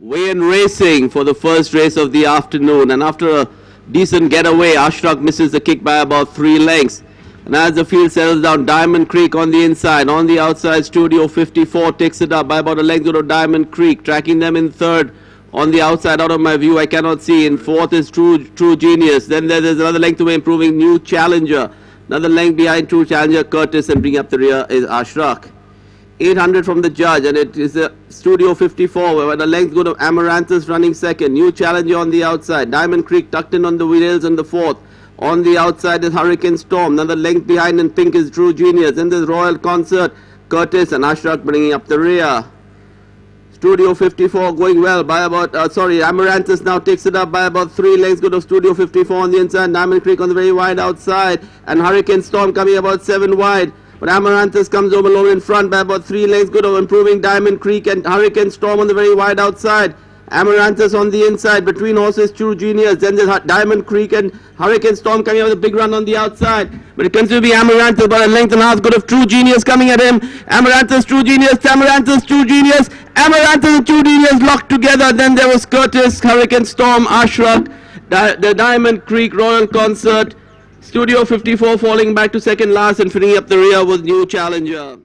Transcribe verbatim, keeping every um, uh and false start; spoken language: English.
Weigh-in racing for the first race of the afternoon, and after a decent getaway, Ashraq misses the kick by about three lengths. And as the field settles down, Diamond Creek on the inside. On the outside, Studio fifty-four takes it up by about a length of Diamond Creek, tracking them in third. On the outside, out of my view, I cannot see. In fourth is True True Genius. Then there's another length away, improving New Challenger. Another length behind True Challenger, Curtis, and bringing up the rear is Ashraq. eight hundred from the judge, and it is a Studio fifty-four, where the length go to Amaranthus running second. New Challenger on the outside. Diamond Creek tucked in on the rails in the fourth. On the outside is Hurricane Storm. Another length behind in pink is True Genius. Then there's Royal Concert, Curtis, and Ashraq bringing up the rear. Studio fifty-four going well by about, uh, sorry, Amaranthus now takes it up by about three lengths. Go to Studio fifty-four on the inside. Diamond Creek on the very wide outside. And Hurricane Storm coming about seven wide. But Amaranthus comes over alone in front by about three lengths. Good of improving Diamond Creek and Hurricane Storm on the very wide outside. Amaranthus on the inside between horses True Genius. Then there's Diamond Creek and Hurricane Storm coming out with a big run on the outside. But it continues to be Amaranthus by a length and a half. Good of True Genius coming at him. Amaranthus, True Genius, Amaranthus, True Genius. Amaranthus and True Genius locked together. Then there was Curtis, Hurricane Storm, Ashraq, Di the Diamond Creek, Royal Concert. Studio fifty-four falling back to second last and filling up the rear with New Challenger.